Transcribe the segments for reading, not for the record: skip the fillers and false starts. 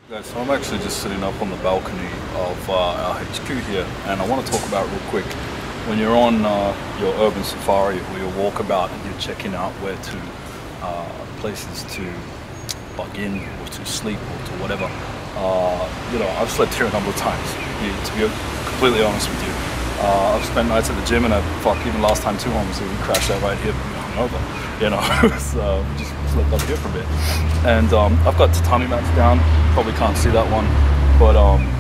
Guys, so I'm actually just sitting up on the balcony of our HQ here, and I want to talk about real quick. When you're on your urban safari or your walkabout and you're checking out where to places to plug in or to sleep or to whatever, you know, I've slept here a number of times. To be completely honest with you, I've spent nights at the gym, and even last time too, obviously we crashed out right here, hungover, you know. So we just slept up here for a bit, and I've got tatami mats down. Probably can't see that one, but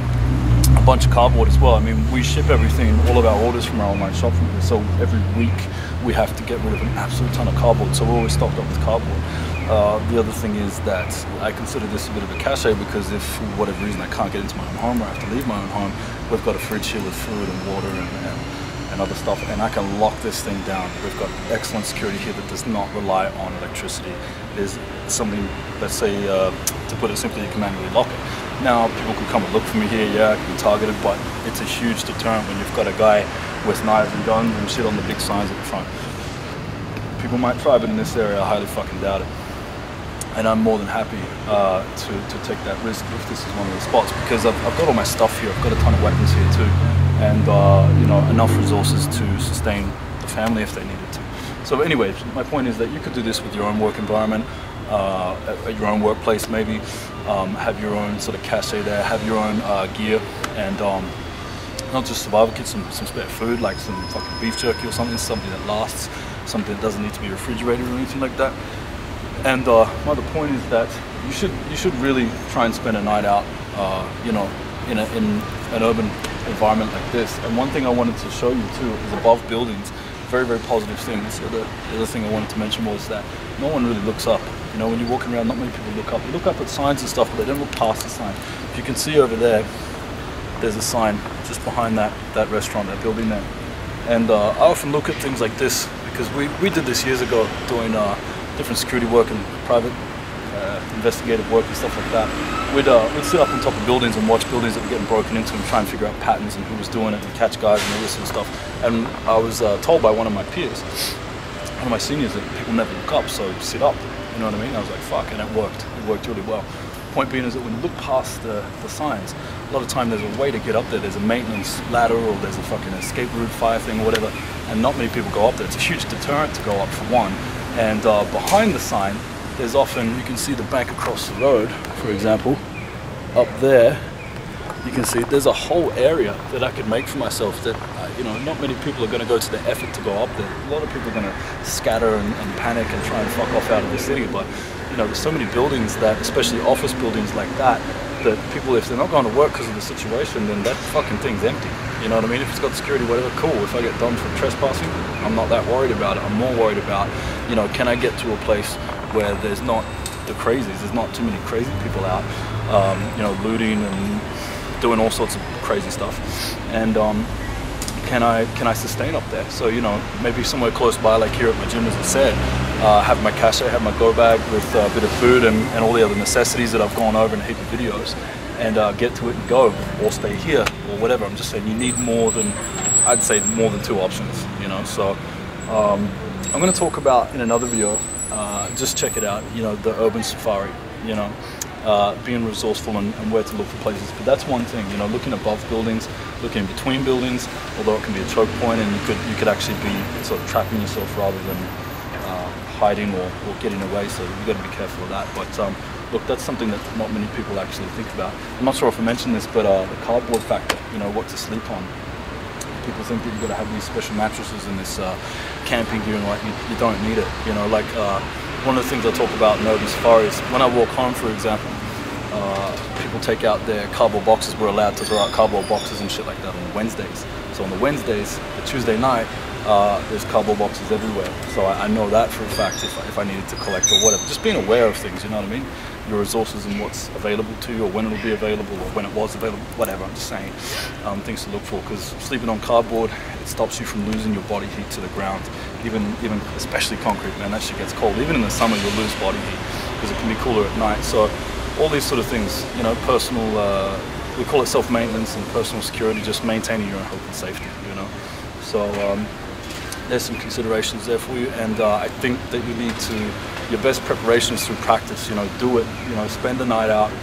a bunch of cardboard as well. I mean, we ship everything, all of our orders from our online shop from here, so every week we have to get rid of an absolute ton of cardboard, so we're always stocked up with cardboard. The other thing is that I consider this a bit of a cachet, because if for whatever reason I can't get into my own home or I have to leave my own home, we've got a fridge here with food and water and other stuff, and I can lock this thing down. We've got excellent security here that does not rely on electricity. There's something, let's say, to put it simply, you can manually lock it. Now, people could come and look for me here, yeah, I can be targeted, but it's a huge deterrent when you've got a guy with knives and guns and shit on the big signs at the front. People might try, but in this area, I highly fucking doubt it. And I'm more than happy to take that risk if this is one of the spots, because I've got all my stuff here. I've got a ton of weapons here too, and you know, enough resources to sustain the family if they needed to. So anyway, my point is that you could do this with your own work environment, at your own workplace maybe, have your own sort of cachet there, have your own gear, and not just survival kits, some spare food, like some fucking beef jerky or something that lasts, something that doesn't need to be refrigerated or anything like that. And my other point is that you should really try and spend a night out, you know, in an urban environment like this. And one thing I wanted to show you too is above buildings, very, very positive thing. So the other thing I wanted to mention was that no one really looks up. You know, when you're walking around, not many people look up. They look up at signs and stuff, but they don't look past the sign. If you can see over there, there's a sign just behind that restaurant, that building there. And I often look at things like this, because we did this years ago, doing different security work and private investigative work and stuff like that. We'd sit up on top of buildings and watch buildings that were getting broken into and try and figure out patterns and who was doing it and catch guys and all this sort of stuff. And I was told by one of my peers, one of my seniors, that people never look up, so sit up. You know what I mean? I was like, fuck, and it worked. It worked really well. Point being is that when you look past the signs, a lot of time there's a way to get up there. There's a maintenance ladder, or there's a fucking escape route, fire thing, or whatever, and not many people go up there. It's a huge deterrent to go up, for one. And behind the sign, there's often, you can see the bank across the road, for example, up there, you can see there's a whole area that I could make for myself that, you know, not many people are going to go to the effort to go up there. A lot of people are going to scatter and panic and try and fuck off out of the city, but, you know, there's so many buildings that, especially office buildings like that, that people, if they're not going to work because of the situation, then that fucking thing's empty. You know what I mean? If it's got security, whatever, cool. If I get done for trespassing, I'm not that worried about it. I'm more worried about, you know, can I get to a place where there's not the crazies, there's not too many crazy people out, you know, looting and doing all sorts of crazy stuff. And can I sustain up there? So, you know, maybe somewhere close by, like here at my gym, as I said, have my cachet, have my go bag with a bit of food and all the other necessities that I've gone over in a heap of videos, and get to it and go, or stay here, or whatever. I'm just saying you need more than, I'd say more than 2 options, you know. So I'm going to talk about in another video, just check it out, you know, the urban safari, you know, being resourceful and where to look for places. But that's one thing, you know, looking above buildings, looking between buildings, although it can be a choke point, and you could actually be sort of trapping yourself rather than hiding or getting away. So you've got to be careful of that. But look, that's something that not many people actually think about. I'm not sure if I mentioned this, but the cardboard factor, you know, what to sleep on. People think that you've got to have these special mattresses and this camping gear, and like you don't need it. You know, like one of the things I talk about in urban safaris, when I walk home, for example, people take out their cardboard boxes. We're allowed to throw out cardboard boxes and shit like that on Wednesdays. So on the Wednesdays, the Tuesday night, there's cardboard boxes everywhere. So I know that for a fact if I needed to collect or whatever. Just being aware of things, you know what I mean? Your resources and what's available to you, or when it'll be available, or when it was available, whatever. I'm just saying things to look for, because sleeping on cardboard, it stops you from losing your body heat to the ground. Even especially concrete, man, that shit gets cold. Even in the summer, you'll lose body heat because it can be cooler at night. So all these sort of things, you know, personal, we call it self-maintenance and personal security, just maintaining your own health and safety, you know. So there's some considerations there for you, and I think that you need to, your best preparation is through practice. You know, do it, you know, spend the night out,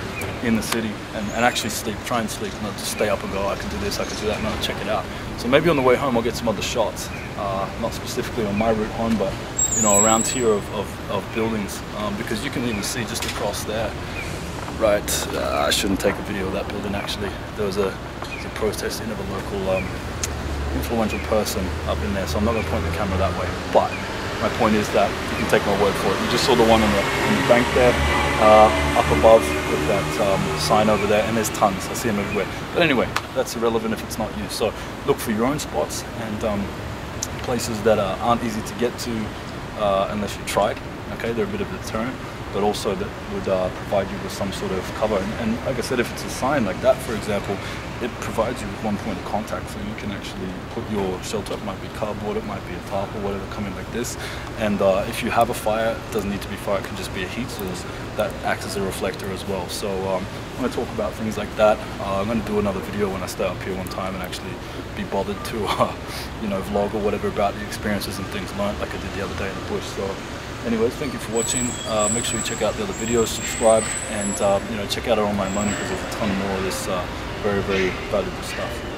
in the city and actually sleep, try and sleep, not just stay up and go, I can do this, I can do that, no, check it out. So maybe on the way home I'll get some other shots, not specifically on my route home, but you know, around here of buildings, because you can even see just across there, right, I shouldn't take a video of that building actually. There was a protesting of a local influential person up in there, so I'm not going to point the camera that way, but my point is that you can take my word for it. You just saw the one on the bank there, up above with that sign over there, and there's tons, I see them everywhere. But anyway, that's irrelevant if it's not you, so look for your own spots and places that aren't easy to get to unless you tried. Okay, they're a bit of a deterrent, but also that would provide you with some sort of cover. And like I said, if it's a sign like that, for example, it provides you with one point of contact, so you can actually put your shelter. It might be cardboard, it might be a tarp or whatever coming like this. And if you have a fire, it doesn't need to be fire, it can just be a heat source that acts as a reflector as well. So I'm going to talk about things like that. I'm going to do another video when I stay up here one time and actually be bothered to you know, vlog or whatever about the experiences and things learned like I did the other day in the bush. So anyways, thank you for watching. Make sure you check out the other videos, subscribe, and you know, check out it on my money because there's a ton more of this very, very valuable stuff.